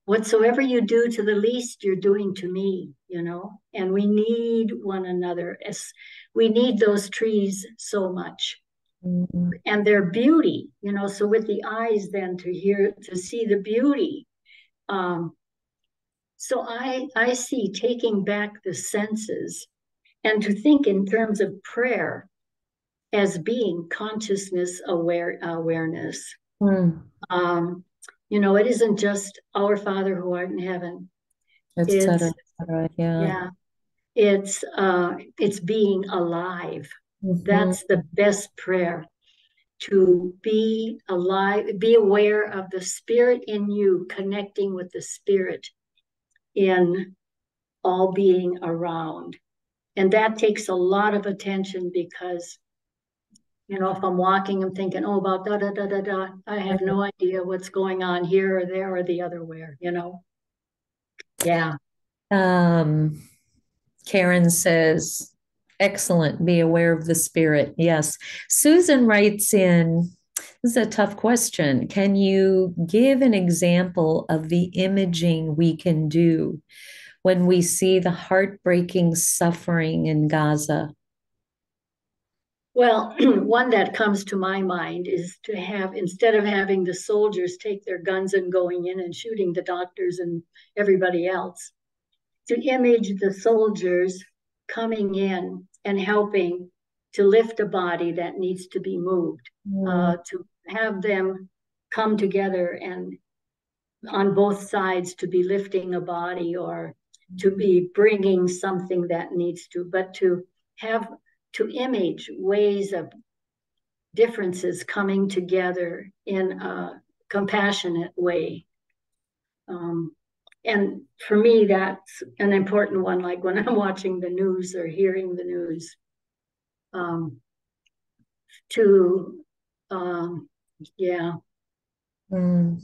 [SPEAKER 2] whatsoever you do to the least, you're doing to me, you know, and we need one another. As we need those trees so much.
[SPEAKER 1] Mm-hmm.
[SPEAKER 2] And their beauty, you know, so with the eyes then to hear, to see the beauty. Um, so I, I see taking back the senses and to think in terms of prayer as being consciousness aware awareness.
[SPEAKER 1] Mm.
[SPEAKER 2] Um, you know, it isn't just our Father who art in heaven.
[SPEAKER 1] Et cetera,
[SPEAKER 2] It's
[SPEAKER 1] et cetera. Yeah.
[SPEAKER 2] yeah, it's uh, it's being alive.
[SPEAKER 1] Mm-hmm.
[SPEAKER 2] That's the best prayer. To be alive, be aware of the spirit in you, connecting with the spirit in all being around. And that takes a lot of attention because, you know, if I'm walking, I'm thinking, oh, about da da da da da. I have no idea what's going on here or there or the other where, you know? Yeah.
[SPEAKER 1] Um, Karen says, excellent. Be aware of the spirit. Yes. Susan writes in, this is a tough question. Can you give an example of the imaging we can do when we see the heartbreaking suffering in Gaza?
[SPEAKER 2] Well, one that comes to my mind is to have, instead of having the soldiers take their guns and going in and shooting the doctors and everybody else, to image the soldiers coming in and helping to lift a body that needs to be moved,
[SPEAKER 1] Mm,
[SPEAKER 2] uh, to have them come together and on both sides to be lifting a body or to be bringing something that needs to, but to have to image ways of differences coming together in a compassionate way. Um, and for me, that's an important one, like when I'm watching the news or hearing the news, um, to, um, yeah.
[SPEAKER 1] mm.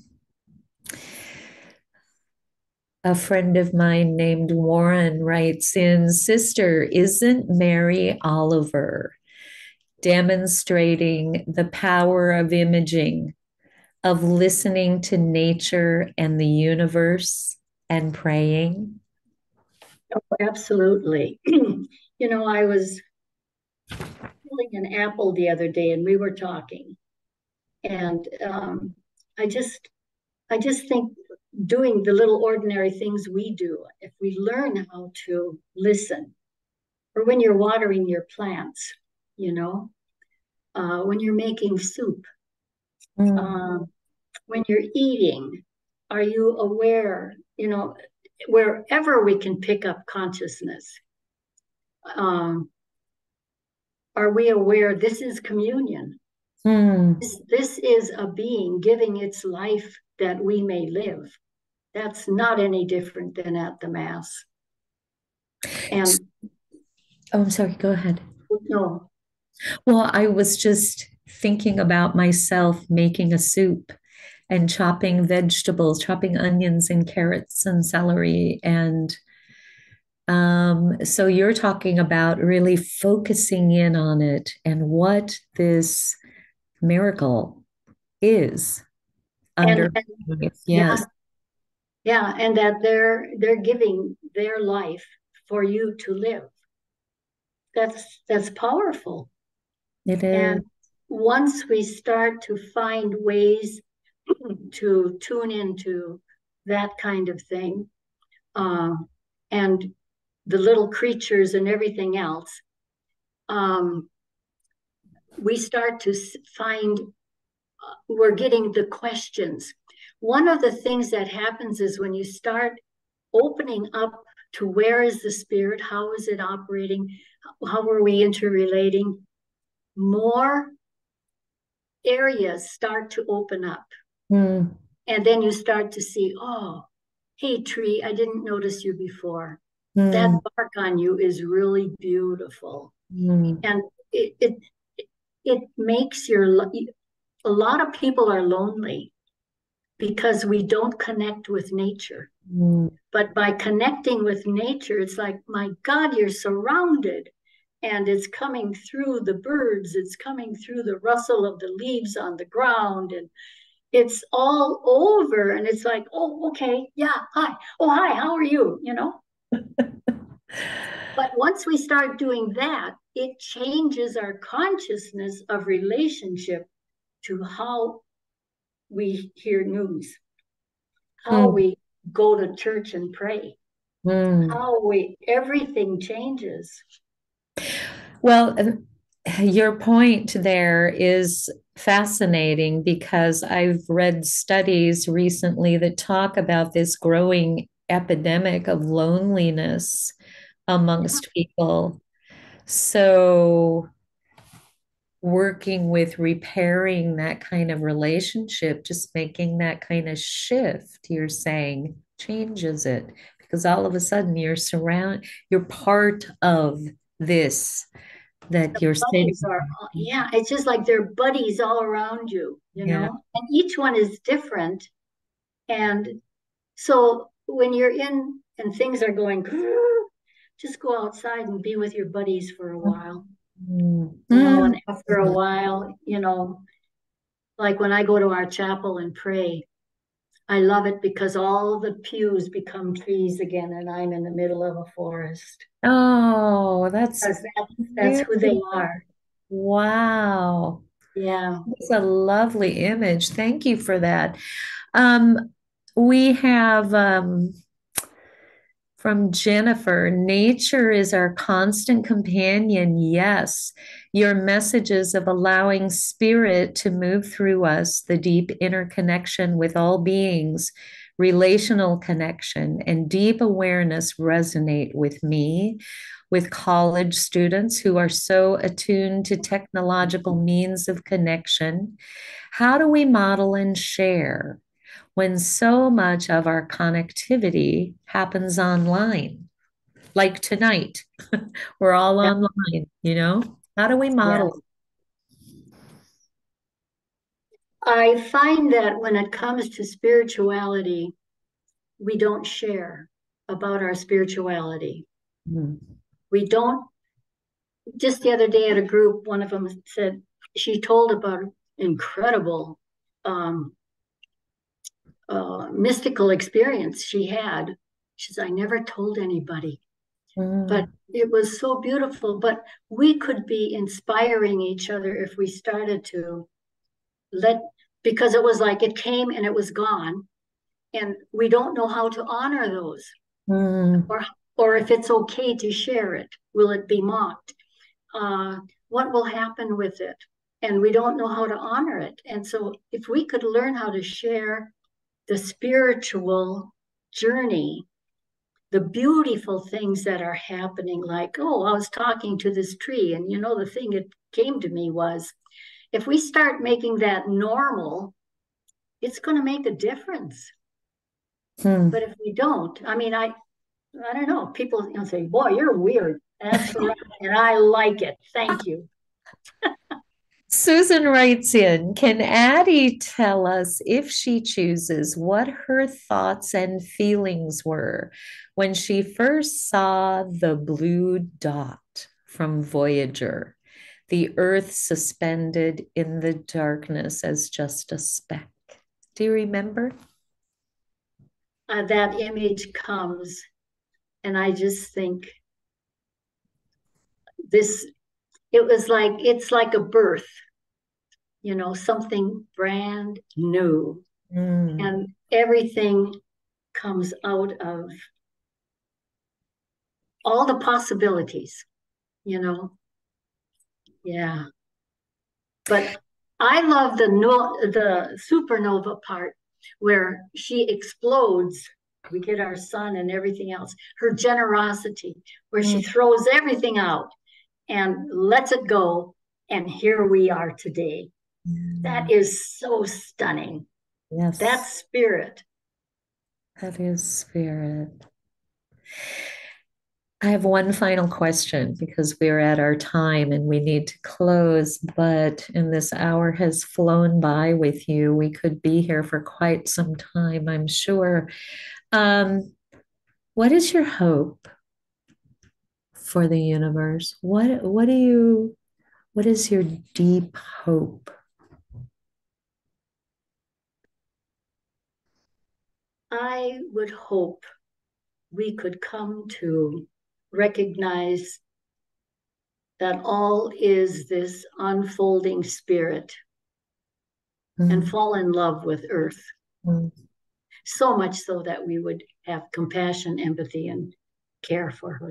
[SPEAKER 1] A friend of mine named Warren writes in, Sister, isn't Mary Oliver demonstrating the power of imaging, of listening to nature and the universe and praying?
[SPEAKER 2] Oh, absolutely. You know, I was peeling an apple the other day and we were talking. And um, I just, I just think doing the little ordinary things we do, if we learn how to listen, or when you're watering your plants, you know, uh, when you're making soup,
[SPEAKER 1] Mm,
[SPEAKER 2] um, when you're eating, are you aware, you know, wherever we can pick up consciousness, um, are we aware this is communion?
[SPEAKER 1] mm.
[SPEAKER 2] This, this is a being giving its life that we may live. That's not any different than at the Mass. And
[SPEAKER 1] Oh, I'm sorry, go ahead.
[SPEAKER 2] no,
[SPEAKER 1] Well, I was just thinking about myself making a soup and chopping vegetables, chopping onions and carrots and celery. And um, so you're talking about really focusing in on it and what this miracle is
[SPEAKER 2] and,
[SPEAKER 1] under.
[SPEAKER 2] and yeah,
[SPEAKER 1] Yes,
[SPEAKER 2] yeah, and that they're they're giving their life for you to live. That's that's powerful.
[SPEAKER 1] it is.
[SPEAKER 2] And once we start to find ways to tune into that kind of thing, um, and the little creatures and everything else, um, we start to find uh, we're getting the questions. One of the things that happens is when you start opening up to where is the spirit, how is it operating, how are we interrelating, more areas start to open up.
[SPEAKER 1] Mm,
[SPEAKER 2] And then you start to see, oh, hey, tree, I didn't notice you before. That
[SPEAKER 1] mm,
[SPEAKER 2] bark on you is really beautiful.
[SPEAKER 1] mm,
[SPEAKER 2] And it, it, it makes your, a lot of people are lonely because we don't connect with nature.
[SPEAKER 1] mm,
[SPEAKER 2] But by connecting with nature, it's like, my God, you're surrounded. And it's coming through the birds, it's coming through the rustle of the leaves on the ground. And it's all over. And it's like, oh, okay, yeah, hi. Oh, hi, how are you? You know? But once we start doing that, it changes our consciousness of relationship to how we hear news, how
[SPEAKER 1] Mm,
[SPEAKER 2] we go to church and pray,
[SPEAKER 1] mm.
[SPEAKER 2] how we, everything changes.
[SPEAKER 1] Well, uh, your point there is fascinating because I've read studies recently that talk about this growing epidemic of loneliness amongst people. So, working with repairing that kind of relationship, just making that kind of shift, you're saying changes it because all of a sudden you're surround, you're part of this that you're sitting.
[SPEAKER 2] Buddies are, yeah, it's just like they're buddies all around you, you
[SPEAKER 1] Yeah.
[SPEAKER 2] know, and each one is different. And so when you're in and things are going, just go outside and be with your buddies for a while, you know,
[SPEAKER 1] Mm.
[SPEAKER 2] and after a while, you know, like when I go to our chapel and pray, I love it because all the pews become trees again, and I'm in the middle of a forest.
[SPEAKER 1] Oh, that's
[SPEAKER 2] Because that, that's who they
[SPEAKER 1] beautiful.
[SPEAKER 2] are.
[SPEAKER 1] Wow.
[SPEAKER 2] Yeah.
[SPEAKER 1] It's a lovely image. Thank you for that. Um, we have um, from Jennifer, nature is our constant companion. Yes, your messages of allowing spirit to move through us, the deep interconnection with all beings, relational connection, and deep awareness resonate with me, with college students who are so attuned to technological means of connection. How do we model and share when so much of our connectivity happens online? Like tonight, we're all
[SPEAKER 2] Yeah.
[SPEAKER 1] online, you know? How do we
[SPEAKER 2] Yeah.
[SPEAKER 1] model?
[SPEAKER 2] I find that when it comes to spirituality, we don't share about our spirituality.
[SPEAKER 1] Mm.
[SPEAKER 2] We don't, just the other day at a group, one of them said she told about incredible um, uh, mystical experience she had. She says, I never told anybody, but
[SPEAKER 1] Mm.
[SPEAKER 2] it was so beautiful. But we could be inspiring each other if we started to let, because it was like it came and it was gone. And we don't know how to honor those,
[SPEAKER 1] Mm.
[SPEAKER 2] or or if it's okay to share it. Will it be mocked? Uh, what will happen with it? And we don't know how to honor it. And so if we could learn how to share the spiritual journey, the beautiful things that are happening, like, oh, I was talking to this tree, and you know, the thing that came to me was, if we start making that normal, it's going to make a difference. But
[SPEAKER 1] Mm.
[SPEAKER 2] if we don't, I mean, I I don't know. People, you know, say, "Boy, you're weird." That's right, and I like it. Thank you.
[SPEAKER 1] Susan writes in, can Addie tell us if she chooses what her thoughts and feelings were when she first saw the blue dot from Voyager, the Earth suspended in the darkness as just a speck? Do you remember?
[SPEAKER 2] Uh, that image comes, and I just think this. It was like it's like a birth, you know, something brand new,
[SPEAKER 1] Mm.
[SPEAKER 2] and everything comes out of all the possibilities, you know. Yeah, but I love the no, the supernova part where she explodes. We get our sun and everything else. Her generosity, where she
[SPEAKER 1] Mm.
[SPEAKER 2] throws everything out and lets it go. And here we are today. That is so stunning.
[SPEAKER 1] Yes,
[SPEAKER 2] That spirit.
[SPEAKER 1] that is spirit. I have one final question because we're at our time and we need to close, but and this hour has flown by with you. We could be here for quite some time, I'm sure. Um, what is your hope for the universe? What what do you what is your deep hope?
[SPEAKER 2] I would hope we could come to recognize that all is this unfolding spirit and
[SPEAKER 1] Mm,
[SPEAKER 2] fall in love with earth,
[SPEAKER 1] mm.
[SPEAKER 2] so much so that we would have compassion, empathy, and care for her.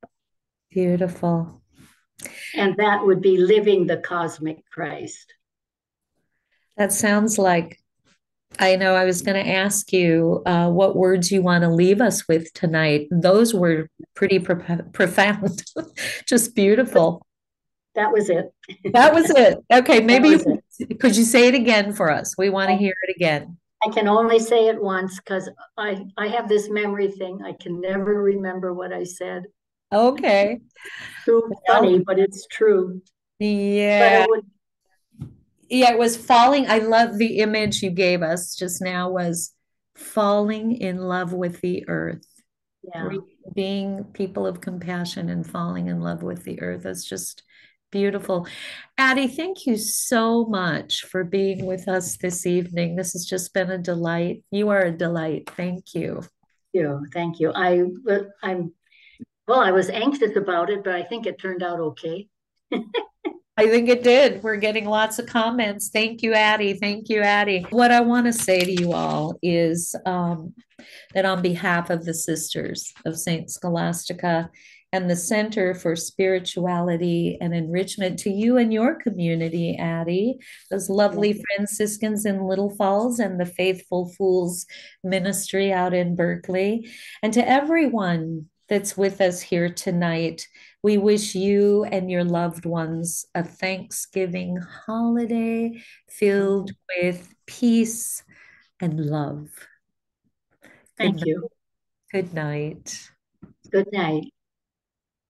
[SPEAKER 1] Beautiful.
[SPEAKER 2] And that would be living the cosmic Christ.
[SPEAKER 1] That sounds like I know I was going to ask you uh, what words you want to leave us with tonight. Those were pretty pro profound, just beautiful.
[SPEAKER 2] That was it.
[SPEAKER 1] That was it. Okay,
[SPEAKER 2] That
[SPEAKER 1] maybe you
[SPEAKER 2] was it.
[SPEAKER 1] could, could you say it again for us? We want to
[SPEAKER 2] I,
[SPEAKER 1] hear it again.
[SPEAKER 2] I can only say it once because I, I have this memory thing. I can never remember what I said.
[SPEAKER 1] Okay.
[SPEAKER 2] Too
[SPEAKER 1] Well,
[SPEAKER 2] funny, but it's true. But
[SPEAKER 1] yeah.
[SPEAKER 2] it would,
[SPEAKER 1] Yeah, it was falling. I love the image you gave us just now was falling in love with the earth.
[SPEAKER 2] yeah,
[SPEAKER 1] Re- being people of compassion and falling in love with the earth. That's just beautiful. Addie, thank you so much for being with us this evening. This has just been a delight. You are a delight. Thank you.
[SPEAKER 2] yeah, thank you. I, I'm, well, I was anxious about it, but I think it turned out okay.
[SPEAKER 1] I think it did. We're getting lots of comments. Thank you, Addie. Thank you, Addie. What I want to say to you all is um, that on behalf of the Sisters of Saint Scholastica and the Center for Spirituality and Enrichment, to you and your community, Addie, those lovely Franciscans in Little Falls and the Faithful Fools Ministry out in Berkeley, and to everyone that's with us here tonight. We wish you and your loved ones a Thanksgiving holiday filled with peace and love. Good
[SPEAKER 2] Thank
[SPEAKER 1] night.
[SPEAKER 2] you.
[SPEAKER 1] Good night.
[SPEAKER 2] Good night.